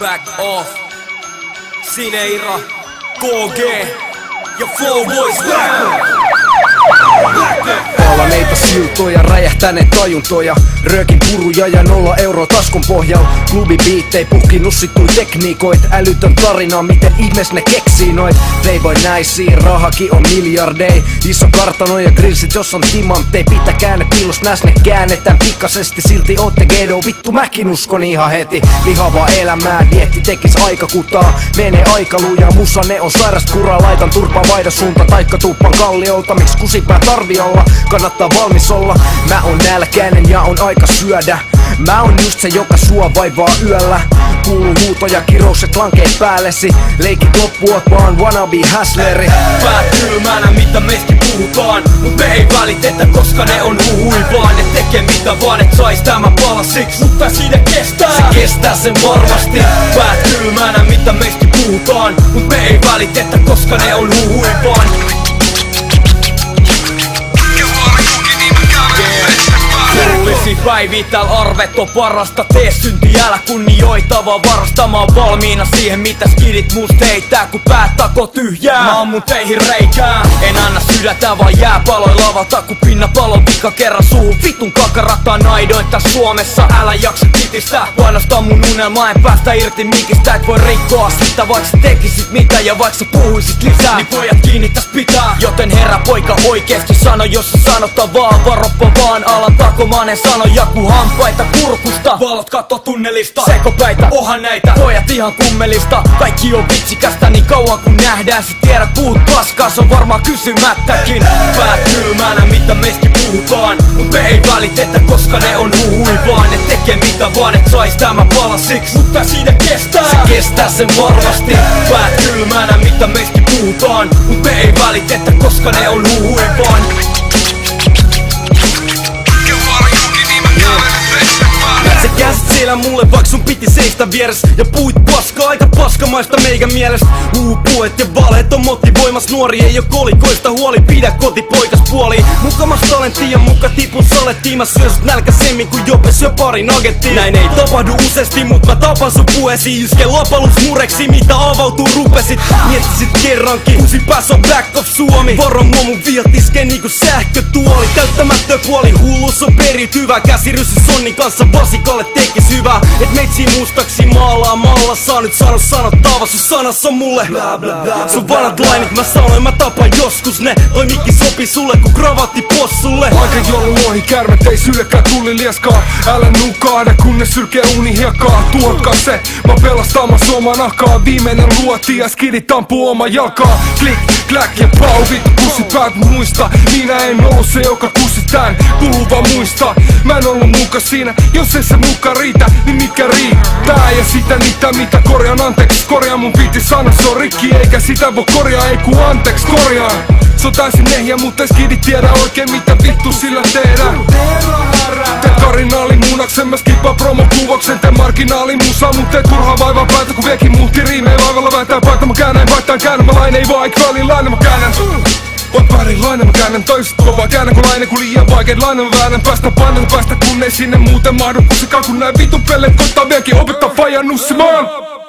back off. Sineira, KG ja Flow Boys back. Paalan eipä siltoja, räjähtäneen tajuntoja. Röökin puruja ja 0 euroa taskun pohjalla. Klubibiittei, puhki nussittui tekniikoit. Älytön tarina, miten ihmees ne keksii noit. Playboy naisia, rahakin on miljardei. Iso kartano ja grillsit, jos on timanttei. Pitäkää ne piilos näs, ne käännetään pikaisesti. Silti ootte gedo, vittu mäkin uskon ihan heti. Lihavaa elämää, dietti tekis aikakutaa. Menee aika lujaa, musa ne on sairasta kuraa. Laitan turpaa vaidasuunta, taikka tuuppan kalliolta. Miks kusipää tarvi olla, kannattaa valmis olla. Mä oon nälkäinen ja on aika syödä. Mä oon just se, joka sua vaivaa yöllä. Kuuluu huutoja, kiroukset lankee päällesi. Leikit loppuot vaan wannabe häsleri. Päät kylmänä, mitä meistä puhutaan. Mut me ei välitetä, koska ne on huhui vaan. Ne tekee mitä vaan, et sais tämä palasiksi. Mutta siinä kestää, se kestää sen varmasti. Päät kylmänä, mitä meistä puhutaan. Mut me ei välitetä, koska ne on huhui vaan. Kuulisi päiviä tääl arvet on parasta. Tee synti, älä kunnioitavaa. Varastamaan valmiina siihen mitä skidit musta heittää. Kun päät tako tyhjää, mä ammun teihin reikää. En anna sydätä vaan jääpaloi lavalta. Kun pinnapalon vika kerran suhun. Vitun kakarata naidoin tää Suomessa. Älä jaksa kitistä, painosta mun unelmaa. En päästä irti mikistä, et voi rikkoa sitä. Vaik sä tekisit mitä ja vaik sä puhuisit lisää, niin pojat kiinni täs pitää. Joten herra poika oikeesti sano, jos sä sanota vaan. Varoppa vaan, alan takomanen sano jaku hampaita kurkusta. Valot katto tunnelista, sekopäitä, ohan näitä pojat ihan kummelista. Kaikki on vitsikästä niin kauan kun nähdään. Sä tiedät puhut paskaa, se on varmaan kysymättäkin. Päät kylmänä mitä meistä puhutaan. Mut me ei välitetä, koska ne on huhui vaan. Ne tekee mitä vaan, et sais tämä palasiksi. Mutta siinä kestää, se kestää sen varmasti. Päät kylmänä mitä meistä puhutaan. Mut me ei välitetä, koska ne on huhui vaan. Sä käsit siellä mulle vaik sun piti seistä vieressä. Ja puit paskaa aika paskamaista meikä mielestä. Puhet ja valheet on motivoimas nuori. Ei oo kolikoista huoli, pidä kotipoikas puoli. Mukamas talenttia, muka tipun salettiin. Mä syön sut nälkäsemmin kun jopes jo pari nuggettia. Näin ei tapahdu useasti, mut mä tapan sun puheesi. Yske lopalus mureksi, mitä avautuu rupesit. Miettisit kerrankin, kusi pääs on back of Suomi. Varo mun viltiske niinku sähkötuoli. Täyttämättö puoli, hullus on periytyvä. Käsirysy sonnin kanssa vasikalle tekis hyvää. Et meitsi mustaksi maalaamalla. Saa nyt sano sanottava, sun sanas on mulle bla bla bla. Sun vanhat lainit mä sanoin, mä tapan joskus ne. Toi mikki sopi sulle ku kravatti possulle. Aika joulun ohi, kärmet ei syllekään tulli lieskaa. Älä nukaada kunnes sylkee uni hiekkaa. Tuotkaa se, mä pelastamas oma nakaa. Viimeinen luoti ja skidit ampuu oma jalkaa. Klik, kläk ja pau, vittu kussit päät muista. Minä en ollut se joka kussit tän, kuuluu vaan muista. Mä en ollut muka siinä, jos ei se muka riitä, niin mikä riittää? Ja sitä niitä mitä korjaan anteeksi. Korjaa mun viiti sana, se on rikki eikä sitä voi korjaa. Ei ku anteeksi korjaan. Se on täysin ehjä, mutta skidit tiedä oikein mitä vittu sillä tehdään. Te karinaali muunaksen, mä skippaan promokuvauksen. Te marginaali musa, mut ei turhaa vaivaa päätä. Kun viekin muutti riimei vaivalla vääntää päätä. Mä käännän, käännän, mä laineen vaik välilainen mä käännän. Oot väärinlainen, mä käännän toiset kovaa. Käännän kun lainen, kun liian vaikeet lainen. Mä väännän päästä painan, päästä kun ei sinne muuten mahdu. Kun se kakun näin vitun pelle, koittaa vieläkin opettaa fajan nussimaan.